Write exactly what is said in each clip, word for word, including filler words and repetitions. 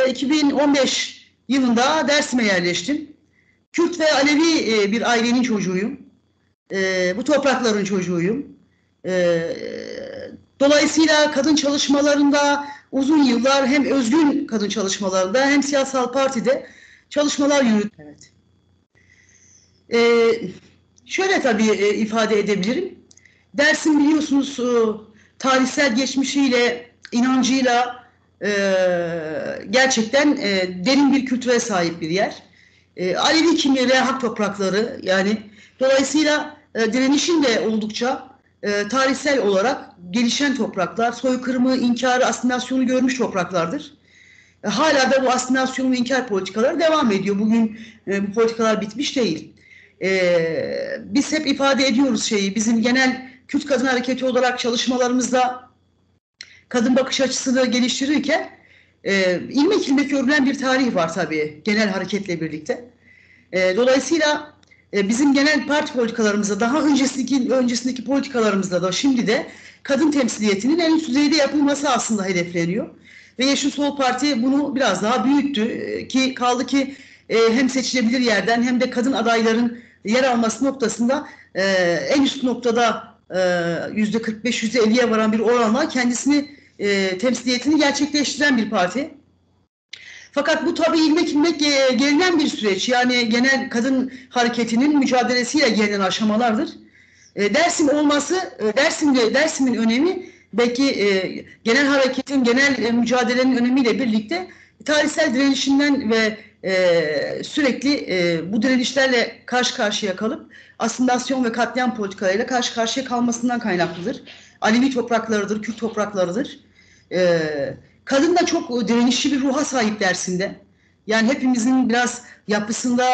e, iki bin on beş yılında Dersim'e yerleştim. Kürt ve Alevi e, bir ailenin çocuğuyum. E, bu toprakların çocuğuyum. E, dolayısıyla kadın çalışmalarında uzun yıllar hem özgün kadın çalışmalarında hem siyasal partide çalışmalar yürüttüm. Evet. E, şöyle tabii e, ifade edebilirim. Dersim biliyorsunuz e, tarihsel geçmişiyle, inancıyla e, gerçekten e, derin bir kültüre sahip bir yer. E, Alevi kimliği ve hak toprakları, yani dolayısıyla e, direnişin de oldukça e, tarihsel olarak gelişen topraklar, soykırımı, inkarı, asimilasyonu görmüş topraklardır. E, hala da bu asimilasyon ve inkar politikaları devam ediyor. Bugün e, bu politikalar bitmiş değil. E, biz hep ifade ediyoruz şeyi, bizim genel Kürt Kadın Hareketi olarak çalışmalarımızda kadın bakış açısını geliştirirken e, ilmek ilmek örülen bir tarih var tabii genel hareketle birlikte. E, dolayısıyla e, bizim genel parti politikalarımızda, daha öncesindeki, öncesindeki politikalarımızda da şimdi de kadın temsiliyetinin en üst düzeyde yapılması aslında hedefleniyor. Ve Yeşil Sol Parti bunu biraz daha büyüttü e, ki kaldı ki e, hem seçilebilir yerden hem de kadın adayların yer alması noktasında e, en üst noktada yüzde kırk beş yüzde elliye varan bir oranla kendisini e, temsiliyetini gerçekleştiren bir parti. Fakat bu tabii ilmek ilmek e, gelinen bir süreç. Yani genel kadın hareketinin mücadelesiyle gelinen aşamalardır. E, Dersim olması, e, Dersim'de Dersim'in önemi belki e, genel hareketin, genel e, mücadelenin önemiyle birlikte tarihsel direnişinden ve e, sürekli e, bu direnişlerle karşı karşıya kalıp asimilasyon ve katliam politikalarıyla karşı karşıya kalmasından kaynaklıdır. Alevi topraklarıdır, Kürt topraklarıdır. E, kadın da çok direnişçi bir ruha sahip Dersim'de. Yani hepimizin biraz yapısında,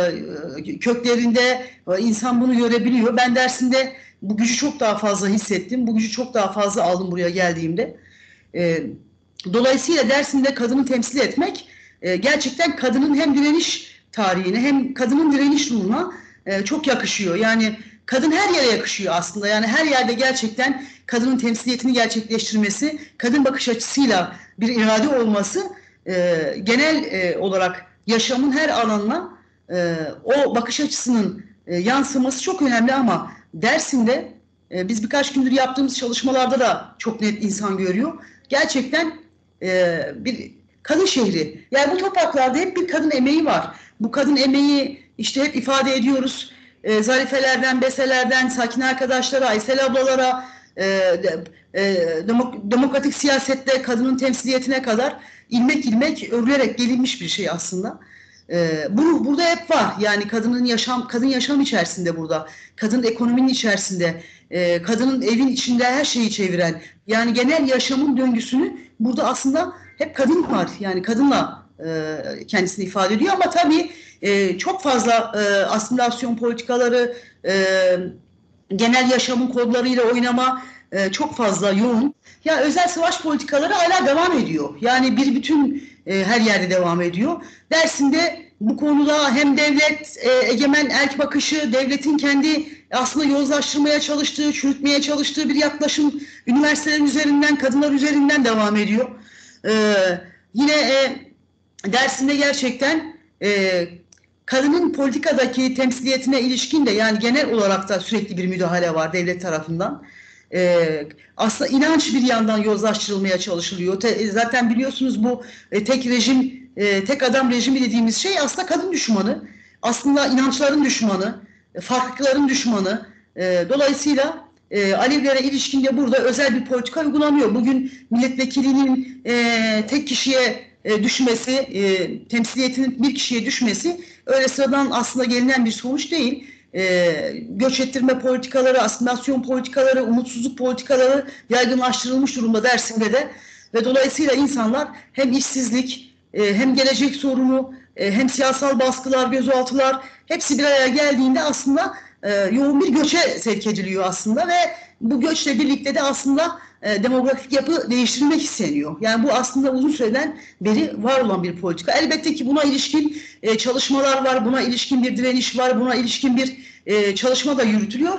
e, köklerinde e, insan bunu görebiliyor. Ben Dersim'de bu gücü çok daha fazla hissettim. Bu gücü çok daha fazla aldım buraya geldiğimde. E, dolayısıyla Dersim'de kadını temsil etmek e, gerçekten kadının hem direniş tarihine hem kadının direniş ruhuna e, çok yakışıyor. Yani kadın her yere yakışıyor aslında. Yani her yerde gerçekten kadının temsiliyetini gerçekleştirmesi, kadın bakış açısıyla bir irade olması e, genel e, olarak yaşamın her alanına e, o bakış açısının e, yansıması çok önemli ama Dersim'de e, biz birkaç gündür yaptığımız çalışmalarda da çok net insan görüyor. Gerçekten e, bir kadın şehri. Yani bu topraklarda hep bir kadın emeği var. Bu kadın emeği işte hep ifade ediyoruz. E, Zarifelerden, Beselerden, Sakin arkadaşlara, Aysel ablalara, e, e, demok demokratik siyasette kadının temsiliyetine kadar ilmek ilmek örülerek gelinmiş bir şey aslında. E, bu burada hep var. Yani kadının yaşam, kadın yaşam içerisinde burada, kadın ekonominin içerisinde, e, kadının evin içinde her şeyi çeviren, yani genel yaşamın döngüsünü burada aslında hep kadın var. Yani kadınla e, kendisini ifade ediyor ama tabii e, çok fazla e, asimilasyon politikaları, e, genel yaşamın kodlarıyla oynama e, çok fazla yoğun. Ya özel savaş politikaları hala devam ediyor. Yani bir bütün e, her yerde devam ediyor. Dersim'de bu konuda hem devlet, e, egemen erk bakışı, devletin kendi aslında yozlaştırmaya çalıştığı, çürütmeye çalıştığı bir yaklaşım üniversiteler üzerinden, kadınlar üzerinden devam ediyor. E, yine e, Dersim'de gerçekten e, kadının politikadaki temsiliyetine ilişkin de yani genel olarak da sürekli bir müdahale var devlet tarafından. Ee, aslında inanç bir yandan yozlaştırılmaya çalışılıyor. Te, zaten biliyorsunuz bu e, tek rejim, e, tek adam rejimi dediğimiz şey aslında kadın düşmanı. Aslında inançların düşmanı, e, farklılıkların düşmanı. E, dolayısıyla e, Alevilere ilişkin de burada özel bir politika uygulanıyor. Bugün milletvekilinin e, tek kişiye e, düşmesi, e, temsiliyetinin bir kişiye düşmesi öyle sıradan aslında gelinen bir sonuç değil. E, göç ettirme politikaları, asimilasyon politikaları, umutsuzluk politikaları yaygınlaştırılmış durumda Dersim'de de ve dolayısıyla insanlar hem işsizlik, e, hem gelecek sorunu, e, hem siyasal baskılar, gözaltılar hepsi bir araya geldiğinde aslında e, yoğun bir göçe sevk ediliyor aslında ve bu göçle birlikte de aslında e, demografik yapı değiştirilmek isteniyor. Yani bu aslında uzun süreden beri var olan bir politika. Elbette ki buna ilişkin e, çalışmalar var, buna ilişkin bir direniş var, buna ilişkin bir e, çalışma da yürütülüyor.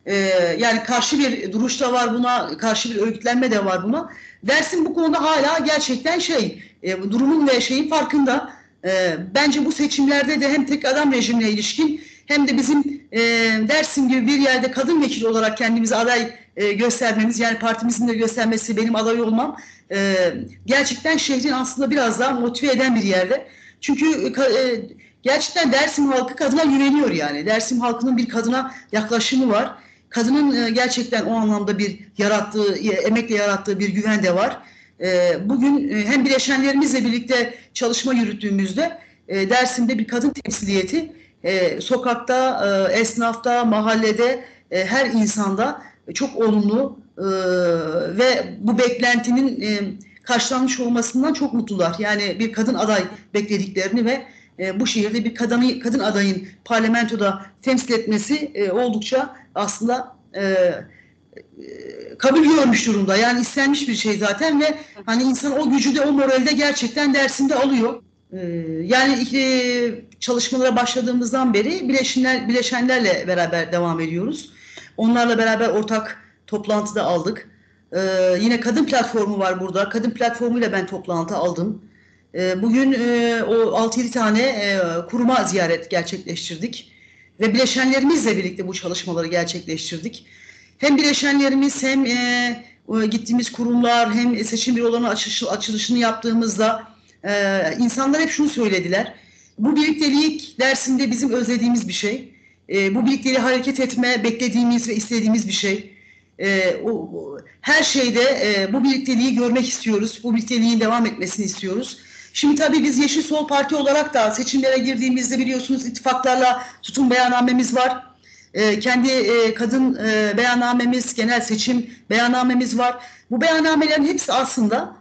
e, yani karşı bir duruş da var buna, karşı bir örgütlenme de var buna. Dersim bu konuda hala gerçekten şey, e, durumun ve şeyin farkında. E, bence bu seçimlerde de hem tek adam rejimine ilişkin hem de bizim e, Dersim gibi bir yerde kadın vekili olarak kendimizi aday e, göstermemiz, yani partimizin de göstermesi, benim aday olmam e, gerçekten şehrin aslında biraz daha motive eden bir yerde. Çünkü e, gerçekten Dersim halkı kadına güveniyor yani. Dersim halkının bir kadına yaklaşımı var. Kadının e, gerçekten o anlamda bir yarattığı, e, emekle yarattığı bir güven de var. E, bugün e, hem bileşenlerimizle birlikte çalışma yürüttüğümüzde e, Dersim'de bir kadın temsiliyeti e, sokakta, e, esnafta, mahallede, e, her insanda çok olumlu e, ve bu beklentinin e, karşılanmış olmasından çok mutlular. Yani bir kadın aday beklediklerini ve e, bu şehirde bir kadın, kadın adayın parlamentoda temsil etmesi e, oldukça aslında e, kabul görmüş durumda. Yani istenmiş bir şey zaten ve hani insan o gücü de o moralde gerçekten dersinde alıyor. Ee, yani iki çalışmalara başladığımızdan beri bileşenler, bileşenlerle beraber devam ediyoruz. Onlarla beraber ortak toplantıda aldık. Ee, yine kadın platformu var burada. Kadın platformuyla ben toplantı aldım. Ee, bugün e, o altı yedi tane e, kuruma ziyaret gerçekleştirdik. Ve bileşenlerimizle birlikte bu çalışmaları gerçekleştirdik. Hem bileşenlerimiz hem e, gittiğimiz kurumlar hem seçim bürolarının açılış, açılışını yaptığımızda e, insanlar hep şunu söylediler. Bu birliktelik dersinde bizim özlediğimiz bir şey. E, bu birlikteliği hareket etme beklediğimiz ve istediğimiz bir şey. E, o, o, her şeyde e, bu birlikteliği görmek istiyoruz. Bu birlikteliğin devam etmesini istiyoruz. Şimdi tabii biz Yeşil Sol Parti olarak da seçimlere girdiğimizde biliyorsunuz ittifaklarla tutum beyannamemiz var. E, kendi e, kadın e, beyannamemiz, genel seçim beyannamemiz var. Bu beyannamelerin hepsi aslında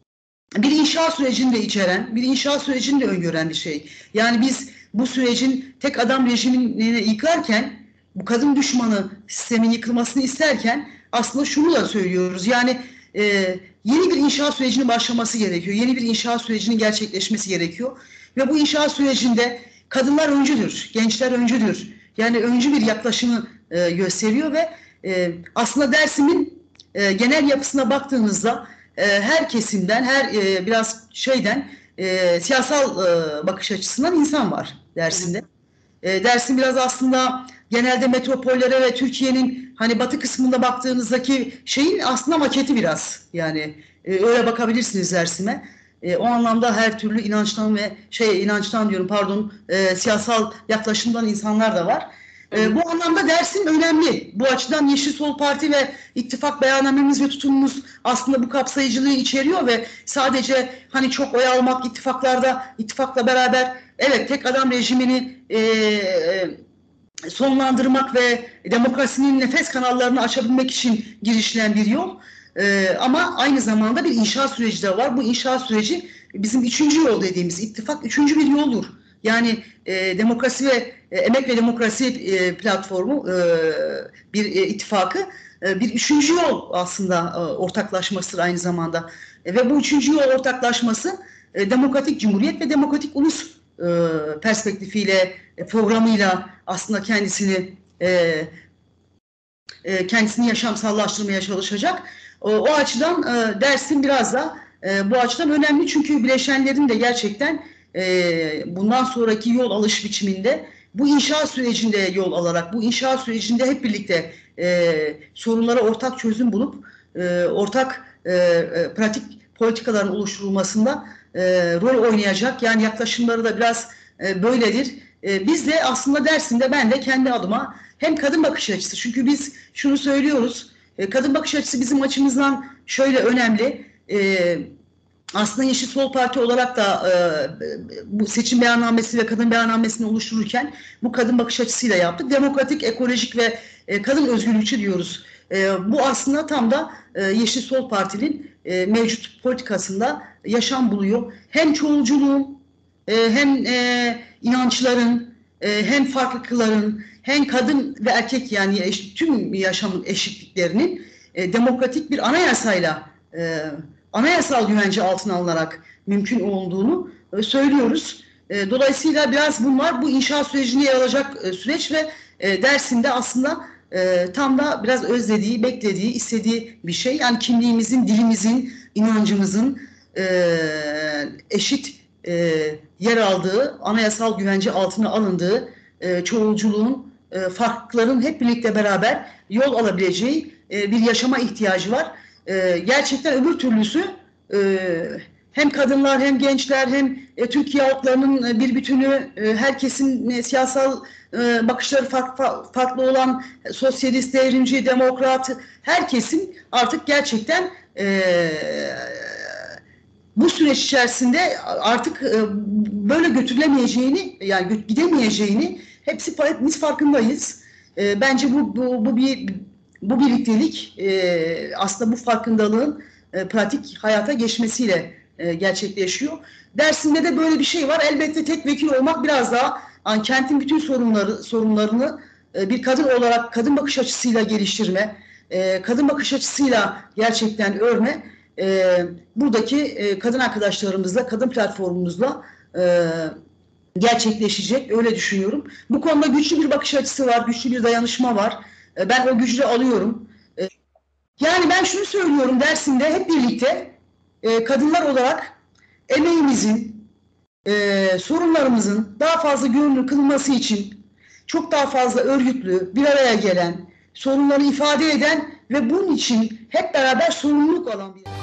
bir inşaat sürecini de içeren, bir inşaat sürecini de öngören bir şey. Yani biz bu sürecin tek adam rejimini yıkarken, bu kadın düşmanı sistemin yıkılmasını isterken aslında şunu da söylüyoruz. Yani e, yeni bir inşaat sürecinin başlaması gerekiyor. Yeni bir inşaat sürecinin gerçekleşmesi gerekiyor. Ve bu inşaat sürecinde kadınlar öncüdür, gençler öncüdür. Yani öncü bir yaklaşımı e, gösteriyor ve e, aslında Dersim'in e, genel yapısına baktığınızda e, her kesimden, her e, biraz şeyden e, siyasal e, bakış açısından insan var Dersim'de. E, Dersim biraz aslında genelde metropollere ve Türkiye'nin hani batı kısmında baktığınızdaki şeyin aslında maketi biraz. Yani e, öyle bakabilirsiniz Dersim'e. E, o anlamda her türlü inançtan ve şey inançtan diyorum pardon e, siyasal yaklaşımdan insanlar da var. E, bu anlamda Dersim önemli. Bu açıdan Yeşil Sol Parti ve ittifak beyannamemiz ve tutumumuz aslında bu kapsayıcılığı içeriyor ve sadece hani çok oy almak ittifaklarda ittifakla beraber evet tek adam rejimini e, e, sonlandırmak ve demokrasinin nefes kanallarını açabilmek için girişilen bir yol. Ee, ama aynı zamanda bir inşaat süreci de var. Bu inşaat süreci bizim üçüncü yol dediğimiz ittifak üçüncü bir yoldur. Yani e, demokrasi ve e, emek ve demokrasi e, platformu e, bir e, ittifakı e, bir üçüncü yol aslında e, ortaklaşmasıdır aynı zamanda. E, ve bu üçüncü yol ortaklaşması e, demokratik cumhuriyet ve demokratik ulus e, perspektifiyle, e, programıyla aslında kendisini e, e, kendisini yaşamsallaştırmaya çalışacak. O, o açıdan e, Dersim biraz da e, bu açıdan önemli çünkü bileşenlerin de gerçekten e, bundan sonraki yol alış biçiminde bu inşaat sürecinde yol alarak, bu inşaat sürecinde hep birlikte e, sorunlara ortak çözüm bulup e, ortak e, e, pratik politikaların oluşturulmasında e, rol oynayacak. Yani yaklaşımları da biraz e, böyledir. E, biz de aslında Dersim'de ben de kendi adıma hem kadın bakış açısı çünkü biz şunu söylüyoruz e, kadın bakış açısı bizim açımızdan şöyle önemli. E, aslında Yeşil Sol Parti olarak da e, bu seçim beyannamesi ve kadın beyannamesini oluştururken bu kadın bakış açısıyla yaptık. Demokratik, ekolojik ve e, kadın özgürlükçü diyoruz. E, bu aslında tam da e, Yeşil Sol Parti'nin e, mevcut politikasında yaşam buluyor. Hem çoğulculuğun e, hem e, inançların e, hem farklılıkların hem kadın ve erkek yani eş, tüm yaşamın eşitliklerinin e, demokratik bir anayasayla e, anayasal güvence altına alınarak mümkün olduğunu e, söylüyoruz. E, dolayısıyla biraz bunlar bu inşaat sürecinde yer alacak e, süreç ve e, Dersim'de aslında e, tam da biraz özlediği, beklediği, istediği bir şey. Yani kimliğimizin, dilimizin, inancımızın e, eşit e, yer aldığı, anayasal güvence altına alındığı, e, çoğulculuğun, e, farkların hep birlikte beraber yol alabileceği e, bir yaşama ihtiyacı var. E, gerçekten öbür türlüsü e, hem kadınlar hem gençler hem e, Türkiye halklarının e, bir bütünü, e, herkesin e, siyasal e, bakışları farklı, farklı olan e, sosyalist, devrimci, demokrat, herkesin artık gerçekten e, bu süreç içerisinde artık e, böyle götürülemeyeceğini, yani gidemeyeceğini hepsi hepimiz farkındayız. E, bence bu, bu, bu bir bu birliktelik e, aslında bu farkındalığın e, pratik hayata geçmesiyle e, gerçekleşiyor. Dersim'de de böyle bir şey var. Elbette tek vekil olmak biraz daha yani kentin bütün sorunları sorunlarını e, bir kadın olarak kadın bakış açısıyla geliştirme, e, kadın bakış açısıyla gerçekten örme. E, buradaki e, kadın arkadaşlarımızla, kadın platformumuzla e, gerçekleşecek. Öyle düşünüyorum. Bu konuda güçlü bir bakış açısı var, güçlü bir dayanışma var. E, ben o gücü alıyorum. E, yani ben şunu söylüyorum Dersim'de hep birlikte e, kadınlar olarak emeğimizin, e, sorunlarımızın daha fazla görünür kılınması için çok daha fazla örgütlü, bir araya gelen, sorunları ifade eden ve bunun için hep beraber sorumluluk alan bir